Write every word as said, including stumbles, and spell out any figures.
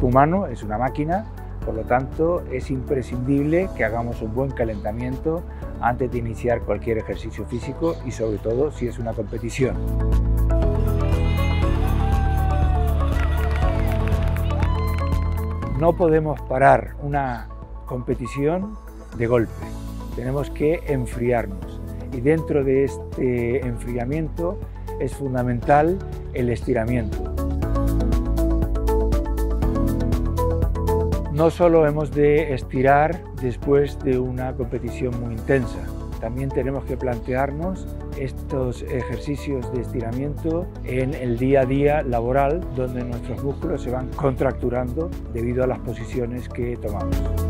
cuerpo humano es una máquina, por lo tanto es imprescindible que hagamos un buen calentamiento antes de iniciar cualquier ejercicio físico y sobre todo si es una competición. No podemos parar una competición de golpe, tenemos que enfriarnos y dentro de este enfriamiento es fundamental el estiramiento. No solo hemos de estirar después de una competición muy intensa, también tenemos que plantearnos estos ejercicios de estiramiento en el día a día laboral, donde nuestros músculos se van contracturando debido a las posiciones que tomamos.